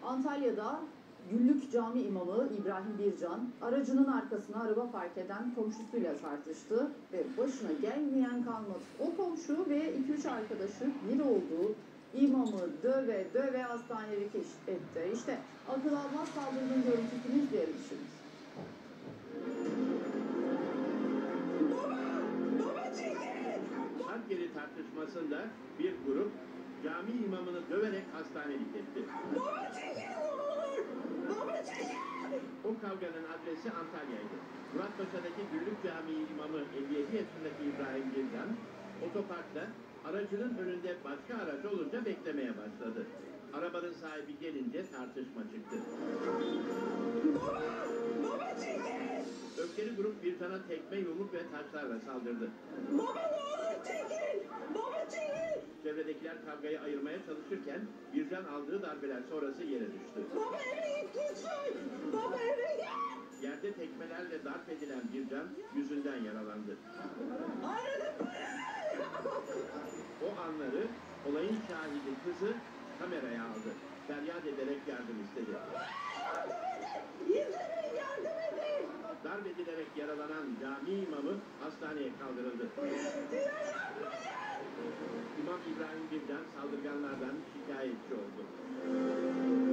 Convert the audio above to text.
Antalya'da Güllük Cami imamı İbrahim Bircan aracının arkasına araba park eden komşusuyla tartıştı ve başına gelmeyen kalmadı. O komşu ve 2-3 arkadaşı bir olduğu imamı döve döve hastaneye etti. İşte akıl almaz saldırının görüntüsünü izleyelim şimdi. Park yeri tartışmasında bir grup cami imamını döverek hastanelik etti. O kavganın adresi Antalya'ydı. Muratpaşa'daki Güllük Camii imamı 57 yaşındaki İbrahim Bircan, otoparkta aracının önünde başka araç olunca beklemeye başladı. Arabanın sahibi gelince tartışma çıktı. Öfkeli grup Bircan'a tekme, yumruk ve taşlarla saldırdı. Çevredekiler kavgayı ayırmaya çalışırken Bircan aldığı darbeler sonrası yere düştü. Yerde tekmelerle darp edilen Bircan yüzünden yaralandı. O anları olayın şahidi kızı kameraya aldı. Feryat ederek yardım istedi. Darp edilerek yaralanan cami imamı hastaneye kaldırıldı. İmam İbrahim Bircan saldırganlardan şikayetçi oldu.